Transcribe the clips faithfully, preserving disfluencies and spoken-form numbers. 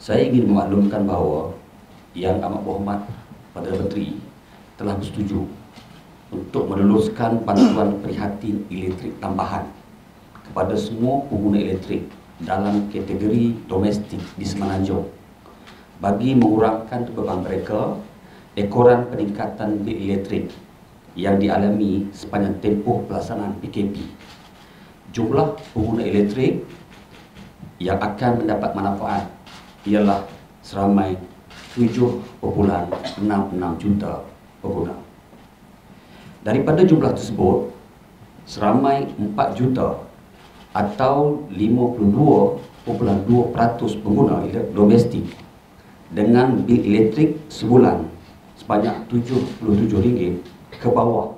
Saya ingin memaklumkan bahawa Yang Amat Berhormat Perdana Menteri telah bersetuju untuk meneluskan bantuan prihatin elektrik tambahan kepada semua pengguna elektrik dalam kategori domestik di Semenanjung bagi mengurangkan beban mereka ekoran peningkatan bil elektrik yang dialami sepanjang tempoh pelaksanaan P K P. Jumlah pengguna elektrik yang akan mendapat manfaat ialah seramai tujuh perpuluhan enam enam juta pengguna. Daripada jumlah tersebut, seramai empat juta atau lima puluh dua perpuluhan dua peratus pengguna domestik dengan bil elektrik sebulan sebanyak tujuh puluh tujuh ringgit ke bawah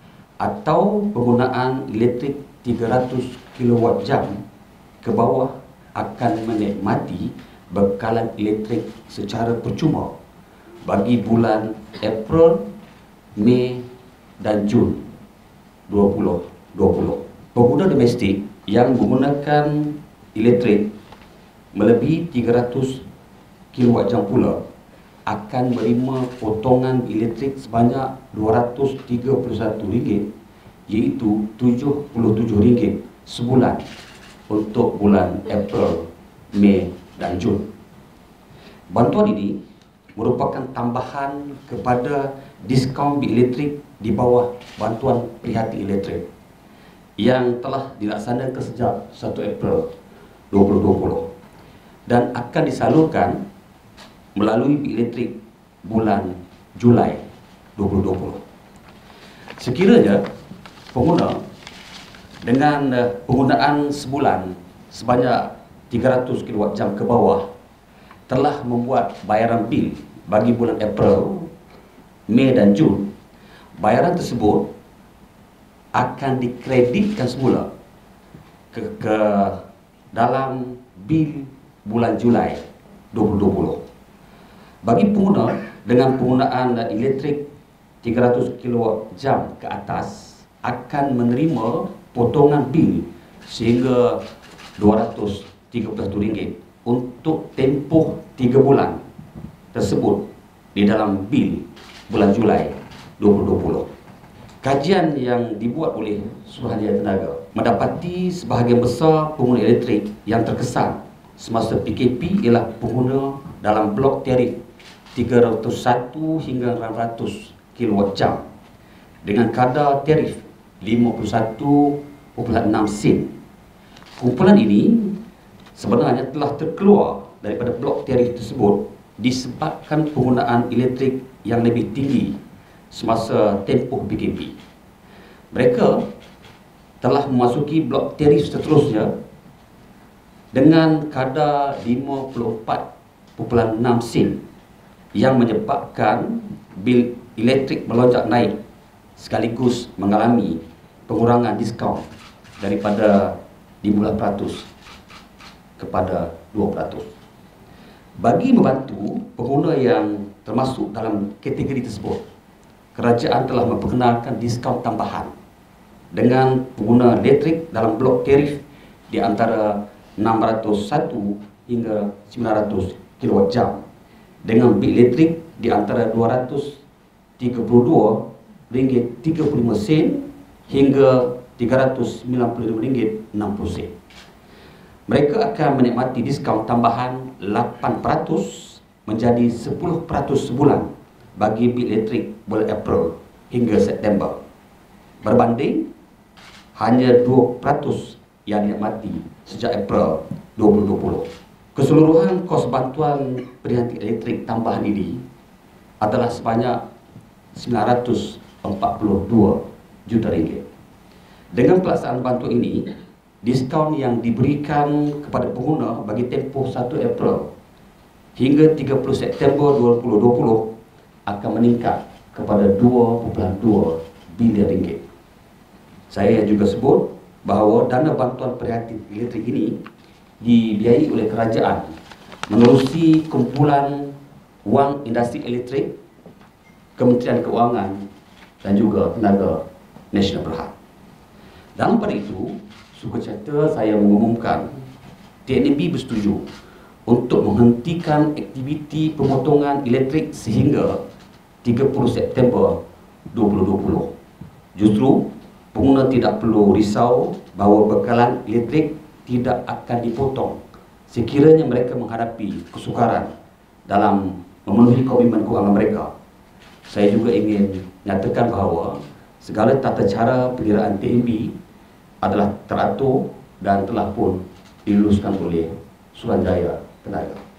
atau penggunaan elektrik tiga ratus kilowatt jam ke bawah akan menikmati bekalan elektrik secara percuma bagi bulan April, Mei dan Jun dua ribu dua puluh. Pengguna domestik yang menggunakan elektrik melebihi tiga ratus kilowatt jam pula akan menerima potongan elektrik sebanyak dua ratus tiga puluh satu ringgit, iaitu tujuh puluh tujuh ringgit sebulan untuk bulan April, Mei dan Jun. Bantuan ini merupakan tambahan kepada diskaun bil elektrik di bawah bantuan prihatin elektrik yang telah dilaksanakan sejak satu April dua ribu dua puluh dan akan disalurkan melalui bil elektrik bulan Julai dua ribu dua puluh. Sekiranya pengguna dengan penggunaan sebulan sebanyak tiga ratus kilowatt jam ke bawah telah membuat bayaran bil bagi bulan April, Mei dan Jun, bayaran tersebut akan dikreditkan semula ke, ke dalam bil bulan Julai dua ribu dua puluh. Bagi pengguna dengan penggunaan elektrik tiga ratus kilowatt jam ke atas akan menerima potongan bil sehingga dua ratus tiga puluh satu ringgit untuk tempoh tiga bulan tersebut di dalam bil bulan Julai dua ribu dua puluh. Kajian yang dibuat oleh Suruhanjaya Tenaga mendapati sebahagian besar pengguna elektrik yang terkesan semasa P K P ialah pengguna dalam blok tarif tiga ratus satu hingga enam ratus kilowatt jam dengan kadar tarif lima puluh satu perpuluhan enam sen. Kumpulan ini sebenarnya telah terkeluar daripada blok tarif tersebut disebabkan penggunaan elektrik yang lebih tinggi semasa tempoh P K P. Mereka telah memasuki blok tarif seterusnya dengan kadar lima puluh empat perpuluhan enam sen yang menyebabkan bil elektrik melonjak naik sekaligus mengalami pengurangan diskaun daripada lima belas peratus kepada dua peratus. Bagi membantu pengguna yang termasuk dalam kategori tersebut, kerajaan telah memperkenalkan diskaun tambahan dengan pengguna elektrik dalam blok tarif di antara enam ratus satu hingga sembilan ratus kilowatt jam dengan bil elektrik di antara dua ratus tiga puluh dua ringgit tiga puluh lima sen hingga tiga ratus sembilan puluh lima ringgit enam puluh sen. Mereka akan menikmati diskaun tambahan lapan peratus menjadi sepuluh peratus sebulan bagi bil elektrik bulan April hingga September, berbanding hanya dua peratus yang dinikmati sejak April dua ribu dua puluh. Keseluruhan kos bantuan prihatin elektrik tambahan ini adalah sebanyak sembilan ratus empat puluh dua juta ringgit. Dengan pelaksanaan bantuan ini, diskaun yang diberikan kepada pengguna bagi tempoh satu April hingga tiga puluh September dua ribu dua puluh akan meningkat kepada dua perpuluhan dua bilion ringgit. Saya juga sebut bahawa dana bantuan prihatin elektrik ini dibiayai oleh kerajaan menerusi kumpulan wang industri elektrik, Kementerian Keuangan dan juga Tenaga Nasional Berhad. Dalam pada itu, sukacita saya mengumumkan T N B bersetuju untuk menghentikan aktiviti pemotongan elektrik sehingga tiga puluh September dua ribu dua puluh. Justru, pengguna tidak perlu risau bahawa bekalan elektrik tidak akan dipotong sekiranya mereka menghadapi kesukaran dalam memenuhi komitmen kewangan mereka. Saya juga ingin nyatakan bahawa segala tata cara pengiraan T M B adalah teratur dan telah pun diluluskan oleh Suruhanjaya Tenaga.